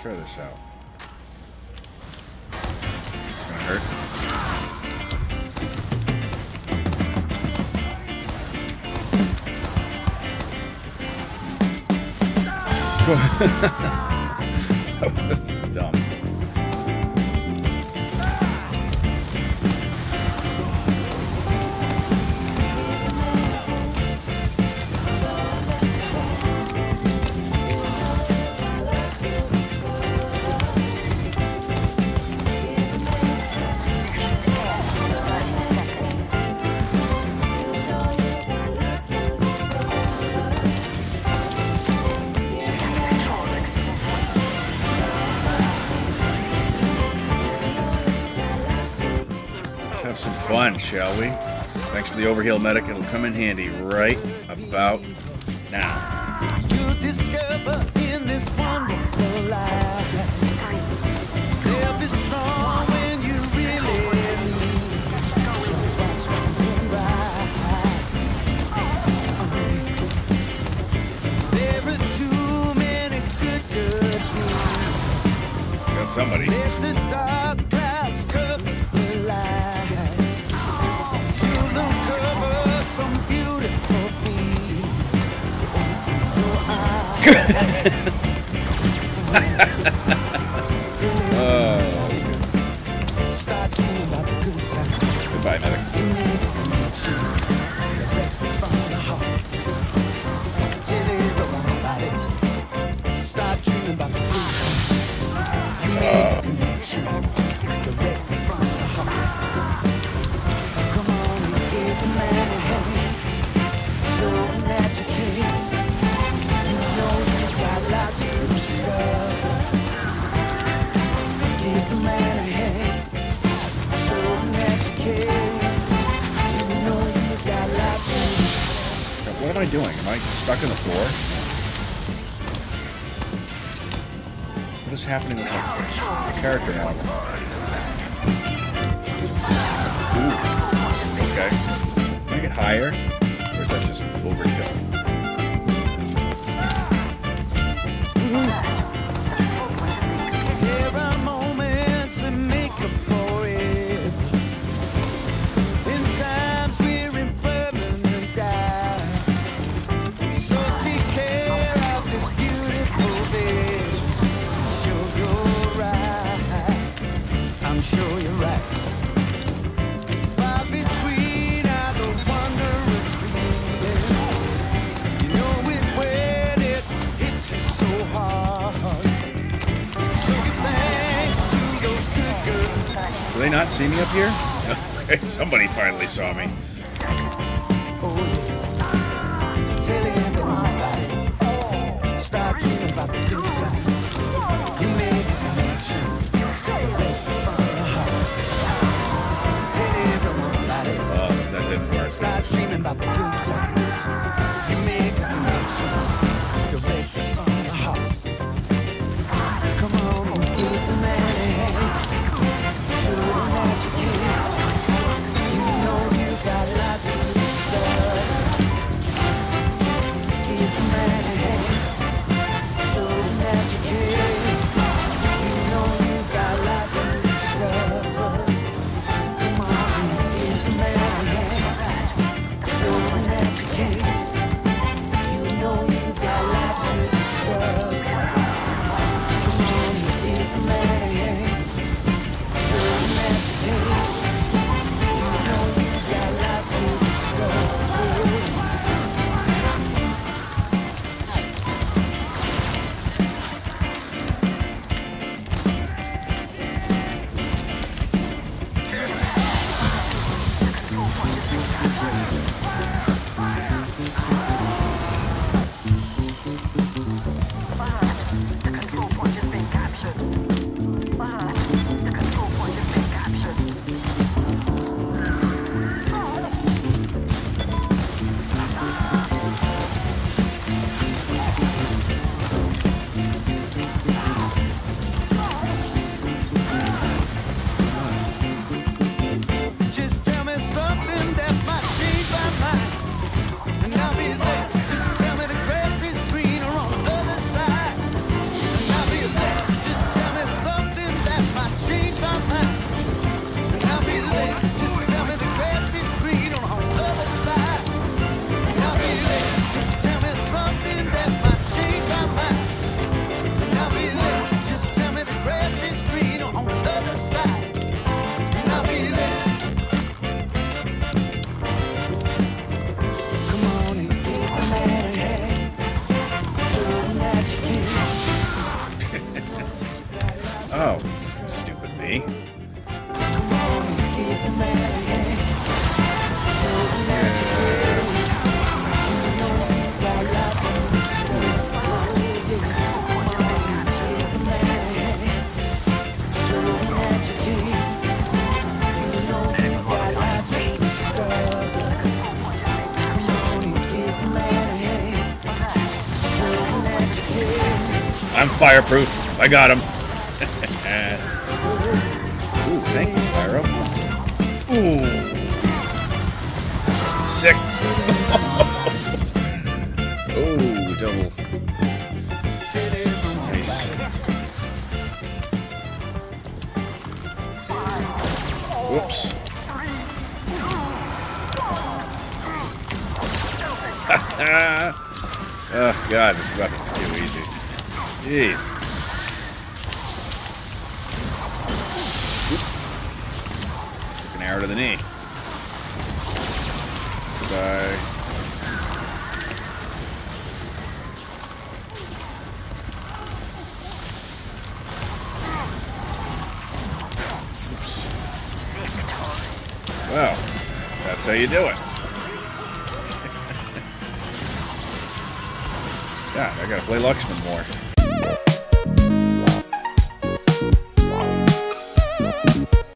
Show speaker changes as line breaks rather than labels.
try this out. It's gonna hurt. That was dumb. Have some fun, shall we? Thanks for the overheal medic. It'll come in handy right about now.
You discover in this wonderful life, they'll be strong when you really need something right. There are too many good things.
Got somebody.
Let the dark clouds cover the light.
Goodbye, medic. What am I doing? Am I stuck in the floor? What is happening with my character now? Ooh. Okay. Can I get higher? Or is that just overkill?
There are moments that make up for it. In times we're in permanent doubt. So take care of this beautiful vision. Sure you're right. I'm sure you're right. Far between are the wondrous feelings. You know it when it hits you so hard. So give thanks to those good girls.
Do they not see me up here? Okay, somebody finally saw me.
Oh, yeah. Tell everyone about it. Start dreaming about the good times. You make a connection. Direct from the heart. Tell everyone about it.
Oh, that didn't work.
Start dreaming about the good times. You make a connection. Direct from the heart. Come on and give the man a hand. Show him that you care. You know you got
I'm fireproof. I got him. Ooh, thank you, Pyro. Ooh. Sick. Oh, double. Nice. Whoops. Oh, God, this weapon's too easy. Jeez. Took an arrow to the knee. Goodbye. Well, that's how you do it. God, I gotta play Luxman more.